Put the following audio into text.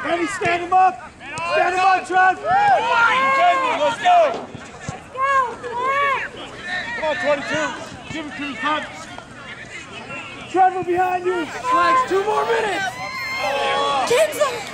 Ready, stand him up! Stand him up, Trev! Let's go! Come on, 22. Give it to him, Trev. Trevor behind you. Flags, 2 more minutes. Kids